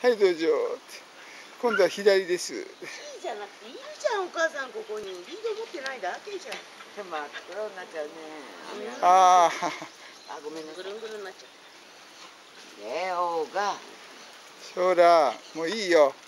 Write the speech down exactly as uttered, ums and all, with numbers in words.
はいどうぞ。今度は左です。 いいじゃなくているじゃんお母さんここにリード持ってないだけじゃん。 でも真っ黒になっちゃうね。 ああ。 あごめんなさい。 ぐるんぐるんになっちゃう。 レオが。 ほらもういいよ。